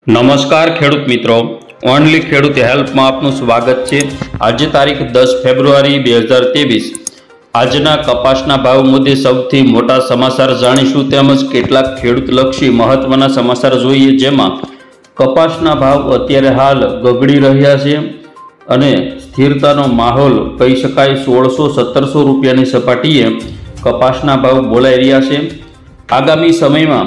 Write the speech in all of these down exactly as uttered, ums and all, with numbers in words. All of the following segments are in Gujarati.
નમસ્કાર ખેડૂત મિત્રો, ઓનલી ખેડૂત હેલ્પમાં આપનું સ્વાગત છે। આજે તારીખ દસ ફેબ્રુઆરી બે હજાર ત્રેવીસ। આજના કપાસના ભાવ મુદ્દે સૌથી મોટા સમાચાર જાણીશું તેમજ કેટલાક ખેડૂતલક્ષી મહત્વના સમાચાર જોઈએ, જેમાં કપાસના ભાવ અત્યારે હાલ ગગડી રહ્યા છે અને સ્થિરતાનો માહોલ કહી શકાય। સોળસો સત્તરસો રૂપિયાની સપાટીએ કપાસના ભાવ બોલાઈ રહ્યા છે। આગામી સમયમાં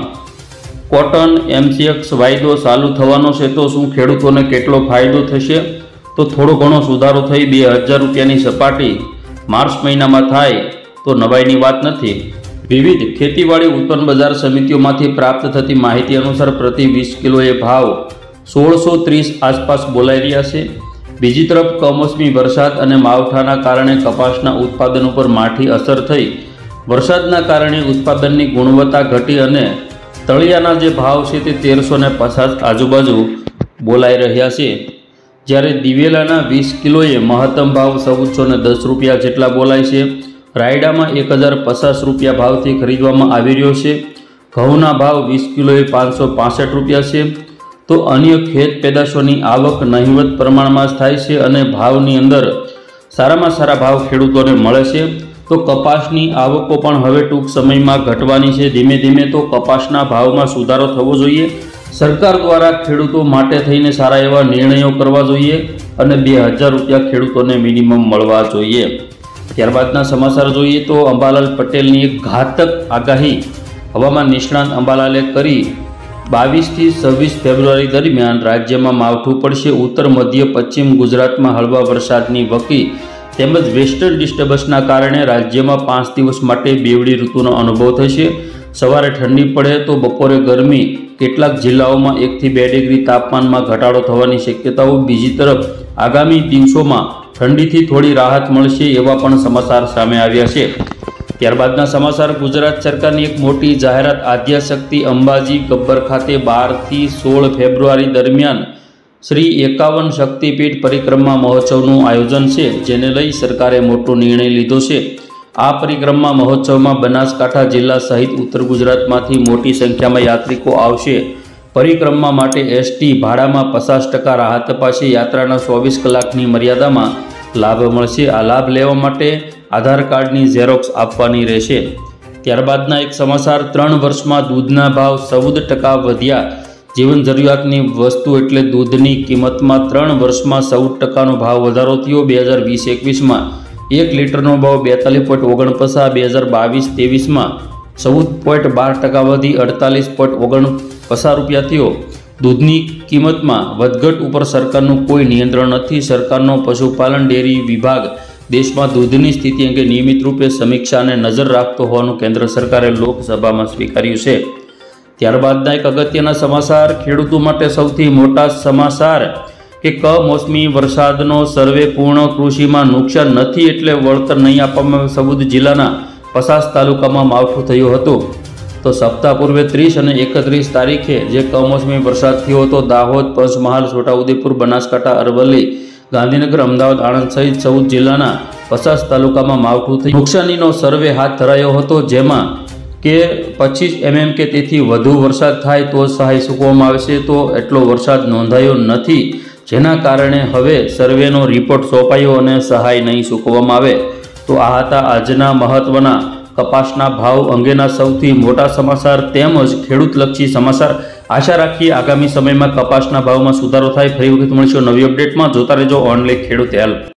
કોટન એમસીએક્સ વાયદો ચાલુ થવાનો છે, તો શું ખેડૂતોને કેટલો ફાયદો થશે? તો થોડો ઘણો સુધારો થઈ બે હજાર રૂપિયાની સપાટી માર્ચ મહિનામાં થાય તો નવાઈની વાત નથી। વિવિધ ખેતીવાડી ઉત્પન્ન બજાર સમિતિઓમાંથી પ્રાપ્ત થતી માહિતી અનુસાર પ્રતિ વીસ કિલોએ ભાવ સોળસો ત્રીસ આસપાસ બોલાઈ રહ્યા છે। બીજી તરફ કમોસમી વરસાદ અને માવઠાના કારણે કપાસના ઉત્પાદન ઉપર માઠી અસર થઈ। વરસાદના કારણે ઉત્પાદનની ગુણવત્તા ઘટી અને તળિયાના જે ભાવ છે તે તેરસો ને પચાસ આજુબાજુ બોલાઈ રહ્યા છે, જ્યારે દિવેલાના વીસ કિલોએ મહત્તમ ભાવ ચૌદસો ને દસ રૂપિયા જેટલા બોલાય છે। રાયડામાં એક હજાર પચાસ રૂપિયા ભાવથી ખરીદવામાં આવી રહ્યો છે। ઘઉંના ભાવ વીસ કિલોએ પાંચસો પાસઠ રૂપિયા છે। તો અન્ય ખેત પેદાશોની આવક નહિવત પ્રમાણમાં જ થાય છે અને ભાવની અંદર સારામાં સારા ભાવ ખેડૂતોને મળે છે। તો કપાસની આવકો પણ હવે ટૂંક સમયમાં ઘટવાની છે। ધીમે ધીમે તો કપાસના ભાવમાં સુધારો થવો જોઈએ। સરકાર દ્વારા ખેડૂતો માટે થઈને સારા એવા નિર્ણયો કરવા જોઈએ અને બે હજાર રૂપિયા ખેડૂતોને મિનિમમ મળવા જોઈએ। ત્યારબાદના સમાચાર જોઈએ તો અંબાલાલ પટેલની એક ઘાતક આગાહી હવામાન નિષ્ણાંત અંબાલાલે કરી। બાવીસથી છવ્વીસ ફેબ્રુઆરી દરમિયાન રાજ્યમાં માવઠું પડશે। ઉત્તર મધ્ય પશ્ચિમ ગુજરાતમાં હળવા વરસાદની વકી તેમજ વેસ્ટર્ન ડિસ્ટર્બન્સના કારણે રાજ્યમાં પાંચ દિવસ માટે બેવડી ઋતુનો અનુભવ થશે। સવારે ઠંડી પડે તો બપોરે ગરમી, કેટલાક જિલ્લાઓમાં એકથી બે ડિગ્રી તાપમાનમાં ઘટાડો થવાની શક્યતાઓ। બીજી તરફ આગામી દિવસોમાં ઠંડીથી થોડી રાહત મળશે એવા પણ સમાચાર સામે આવ્યા છે। ત્યારબાદના સમાચાર ગુજરાત સરકારની એક મોટી જાહેરાત। આદ્યાશક્તિ અંબાજી ગબ્બર ખાતે બારથી સોળ ફેબ્રુઆરી દરમિયાન શ્રી એકાવન શક્તિપીઠ પરિક્રમા મહોત્સવનું આયોજન છે, જેને લઈ સરકારે મોટો નિર્ણય લીધો છે। આ પરિક્રમા મહોત્સવમાં બનાસકાંઠા જિલ્લા સહિત ઉત્તર ગુજરાતમાંથી મોટી સંખ્યામાં યાત્રિકો આવશે। પરિક્રમા માટે એસટી ભાડામાં પચાસ ટકા રાહત અપાશે। યાત્રાના ચોવીસ કલાકની મર્યાદામાં લાભ મળશે। આ લાભ લેવા માટે આધાર કાર્ડની ઝેરોક્સ આપવાની રહેશે। ત્યારબાદના એક સમાચાર, ત્રણ વર્ષમાં દૂધના ભાવ ચૌદ ટકા વધ્યા। જીવન જરૂરિયાતની વસ્તુ એટલે દૂધની કિંમતમાં ત્રણ વર્ષમાં ચૌદ ટકાનો ભાવ વધારો થયો। બે હજાર વીસ એકવીસમાં એક લીટરનો ભાવ બેતાલીસ પોઈન્ટ ઓગણપચાસ, બે હજાર બાવીસ ત્રેવીસમાં ચૌદ પોઈન્ટ બાર ટકા વધી અડતાલીસ પોઈન્ટ ઓગણપચાસ રૂપિયા થયો। દૂધની કિંમતમાં વધઘટ ઉપર સરકારનું કોઈ નિયંત્રણ નથી। સરકારનો પશુપાલન ડેરી વિભાગ દેશમાં દૂધની સ્થિતિ અંગે નિયમિત રૂપે સમીક્ષા અને નજર રાખતો હોવાનું કેન્દ્ર સરકારે લોકસભામાં સ્વીકાર્યું છે। ત્યારબાદના એક અગત્યના સમાચાર, ખેડૂતો માટે સૌથી મોટા સમાચાર કે કમોસમી વરસાદનો સર્વે પૂર્ણ, કૃષિમાં નુકસાન નથી એટલે વળતર નહીં આપવામાં આવે। ચૌદ જિલ્લાના પચાસ તાલુકામાં માવઠું થયું હતું। તો સપ્તાહ પૂર્વે ત્રીસ અને એકત્રીસ તારીખે જે કમોસમી વરસાદ થયો હતો, દાહોદ, પંચમહાલ, છોટાઉદેપુર, બનાસકાંઠા, અરવલ્લી, ગાંધીનગર, અમદાવાદ, આણંદ સહિત ચૌદ જિલ્લાના પચાસ તાલુકામાં માવઠું થયું। નુકસાનીનો સર્વે હાથ ધરાયો હતો, જેમાં કે પચીસ એમએમ કે તેથી વધુ વરસાદ થાય તો સહાય ચૂકવવામાં આવશે। તો એટલો વરસાદ નોંધાયો નથી, જેના કારણે હવે સર્વેનો રિપોર્ટ સોંપાયો અને સહાય નહીં ચૂકવવામાં આવે। તો આ હતા આજના મહત્વના કપાસના ભાવ અંગેના સૌથી મોટા સમાચાર તેમજ ખેડૂતલક્ષી સમાચાર। આશા રાખીએ આગામી સમયમાં કપાસના ભાવમાં સુધારો થાય। ફરી વખત મળીશું નવી અપડેટમાં। જોતા રહેજો ઓનલી ખેડૂત હેલ્પ।